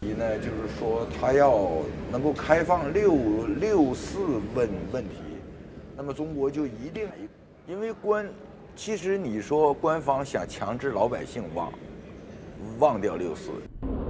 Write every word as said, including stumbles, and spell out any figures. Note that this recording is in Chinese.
呢，就是说他要能够开放六六四问问题，那么中国就一定，因为官，其实你说官方想强制老百姓忘忘掉六四。